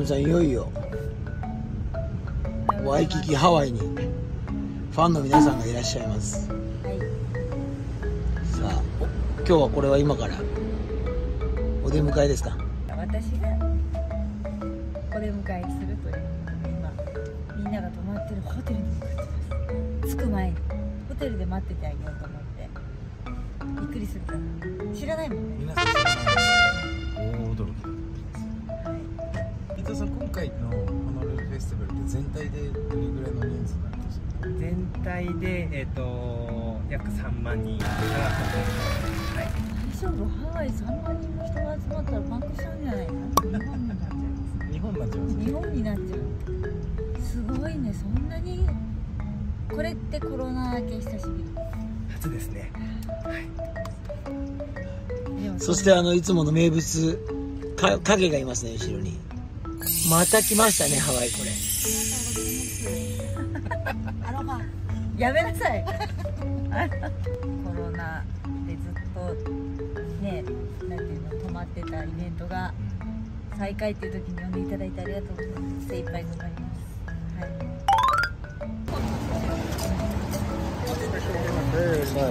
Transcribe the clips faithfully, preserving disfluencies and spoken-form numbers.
さん、いよいよワイキキハワイにファンの皆さんがいらっしゃいます。はい、さあ今日はこれは今からお出迎えですか？ 私がお出迎えするという今みんなが泊まってるホテルに向かってます。着く前にホテルで待っててあげようと思ってびっくりするから知らないもんね。皆さん知らない大驚き。 伊藤さん、今回のホノルルフェスティバルって全体でどれぐらいの人数なんですか？ 全体で、えー、と約さんまんにんが、はい、 大丈夫？ハワイさんまんにんの人が集まったらパンクしちゃうんじゃないかな。日本になっちゃいます。日本になっちゃいます。日本になっちゃう。すごいね。そんなにこれってコロナ明け久しぶり初ですね。はい、 そしてあのいつもの名物か影がいますね、後ろに。また来ましたね、ハワイ。これアロハやめなさい。コロナでずっとね、なんていうの、止まってたイベントが再開っていう時に呼んでいただいてありがとうございます。精一杯頑張ります。はい。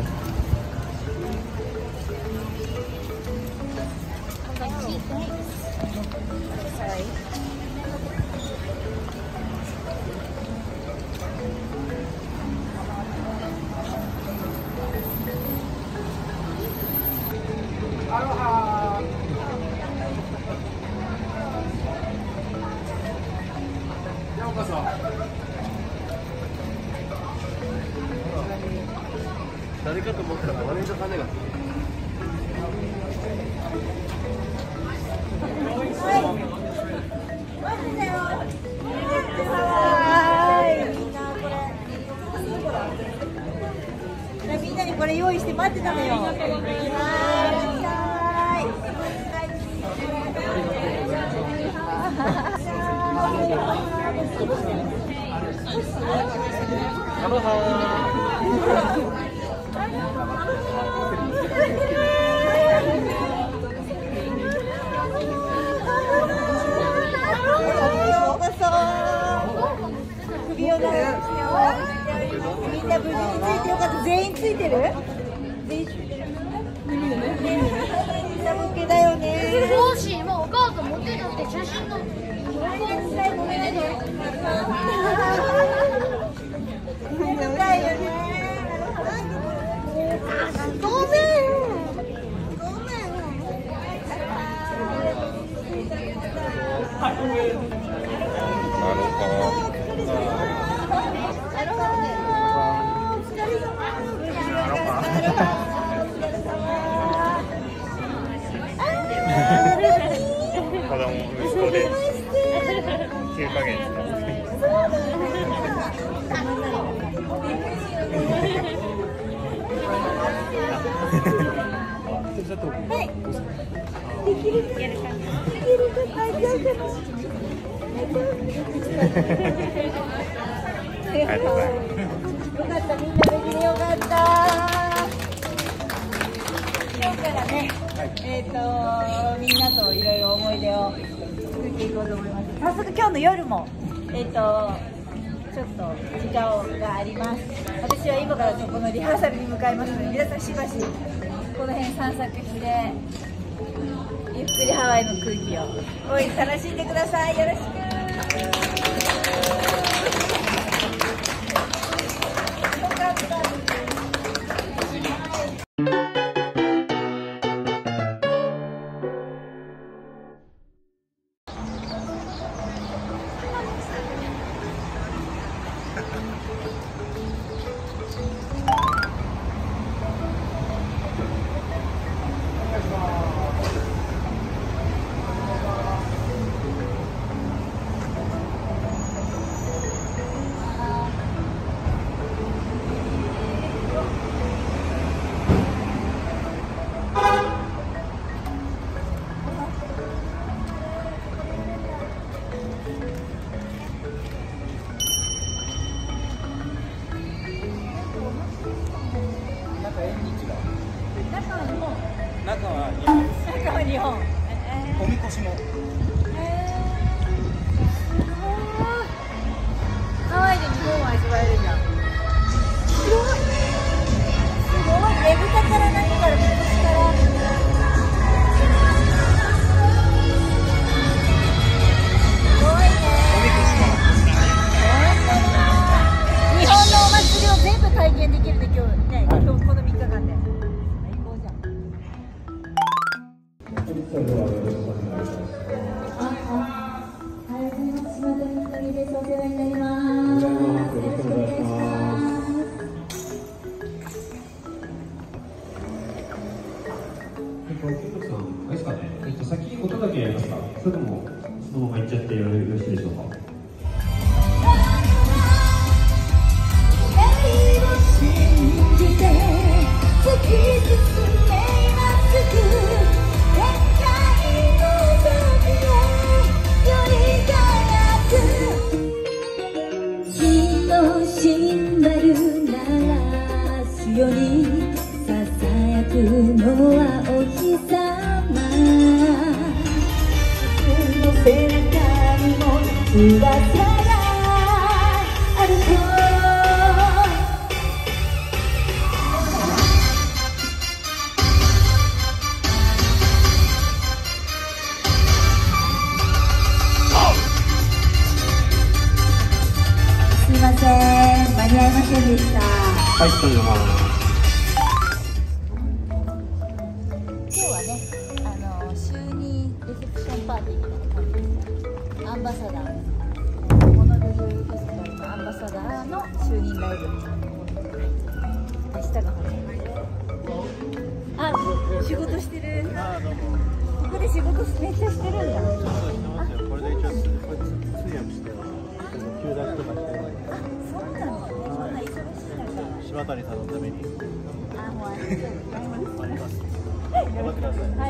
アロハようこそ。誰かと思ったらマネージャーさんねが。 みんなにこれ用意して待ってたのよ。 アロハ首を長くしてよ。みんな無事についてよかった。全員ついてる？全員ついてる。サブ系だよね。 もしもうお母さん持ってたって写真の。 ごめんね。見たいよね。ごめん。ごめん。 子供息子できゅうかげつですね。 はい。できるかな。できるかな。大丈夫かな。 ありがとうございます。 よかった、みんな無事でよかった。今日からね、えっとみんなといろいろ思い出を作っていこうと思います。早速今日の夜もえっとちょっと時間があります。私は今からそこのリハーサルに向かいますので、皆さんしばしこの辺散策してゆっくりハワイの空気を大いに楽しんでください。よろしく。よかった。 中は日本です。 中は日本。 おみこしも。 えーと金属さん、あれですかね、えっと先音だけやりますか。それともそのままいっちゃってよろしいでしょうか。 よりささやくのはお日様、僕の背中にも翼があると。すいません、間に合いませんでした。 はい、それでは今日はね、あの就任レセプションパーティーみたいな感じですね。アンバサダー、ホノルルフェスティバルのアンバサダーの就任ライブ。明日が始まる。あ、仕事してる。ここで仕事めっちゃしてるんだ。 これで一応通訳して急立ちとかしてる。 あ、そうなんですね。そんな忙しい中。 柴谷さんのために。 あ、もうありがとうございます。 あります。 頑張ってください。はい。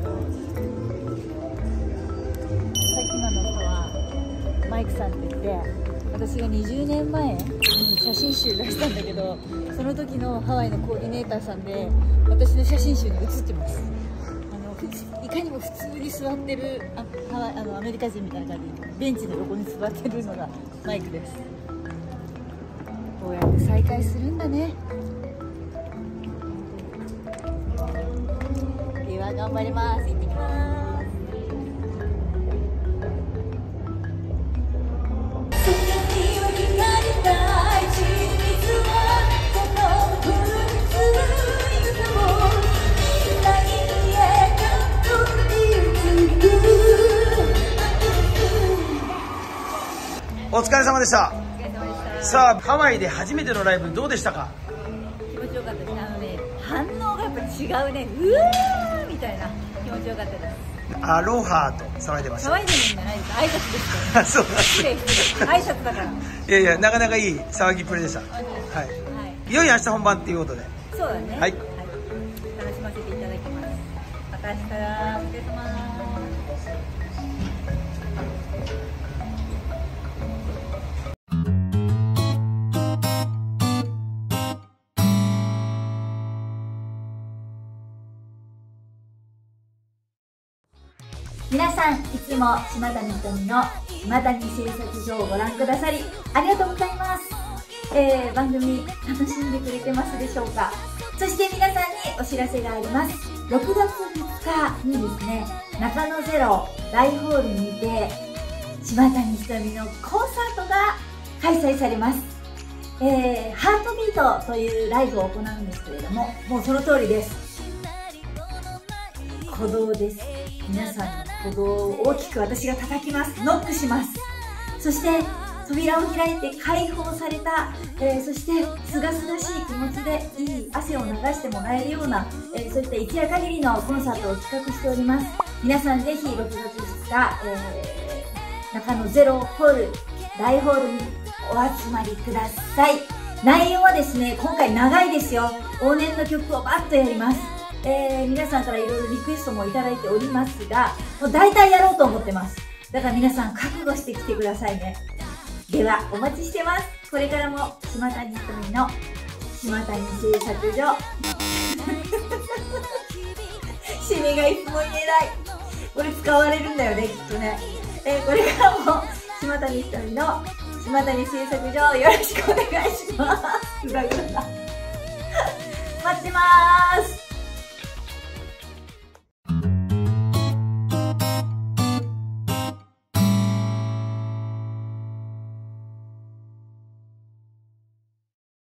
さっき今の人はマイクさんって言って、私がにじゅうねんまえに写真集出したんだけど、その時のハワイのコーディネーターさんで、私の写真集に写ってます。あのふついかにも普通に座ってるあハワイあのアメリカ人みたいな感じでベンチの横に座ってるのがマイクです。こうやって再会するんだね。では頑張ります。行ってきます。 お疲れ様でした。 お疲れ様でした。 さあ、ハワイで初めてのライブどうでしたか？ 気持ちよかったです。あのね、反応がやっぱ違うね。うわーみたいな気持ちよかったです。 アロハと騒いでました。 騒いでるんじゃないです。挨拶ですから。 そうなんです。 失礼失礼。挨拶だから。 いやいや、なかなかいい騒ぎっぷりでした。はい。 はい。 いよいよ明日本番っていうことで。 そうだね。 はい楽しませていただきます。また明日、お疲れ様。皆さん、いつも島谷ひとみの島谷製作所をご覧くださりありがとうございます。えー、番組楽しんでくれてますでしょうか。そして皆さんにお知らせがあります。ろくがつみっかにですね、中野ゼロ大ホールにて島谷ひとみのコンサートが開催されます。えー、ハートビートというライブを行うんですけれども、もうその通りです。鼓動です。皆さんの鼓動を大きく私が叩きます。ノックします。そして扉を開いて解放された、えー、そして清々しい気持ちでいい汗を流してもらえるような、えー、そういった一夜限りのコンサートを企画しております。皆さんぜひろくがつふつか、えー、中野ゼロホール大ホールにお集まりください。内容はですね、今回長いですよ。往年の曲をバッとやります。えー、皆さんからいろいろリクエストもいただいておりますが、もう大体やろうと思ってます。だから皆さん覚悟してきてくださいね。ではお待ちしてます。これからも島谷ひとみの島谷製作所締めがいつも言えない。これ使われるんだよね、きっとね。えー、これからも島谷ひとみの島谷製作所よろしくお願いします。ぐだぐだ待ってまーす。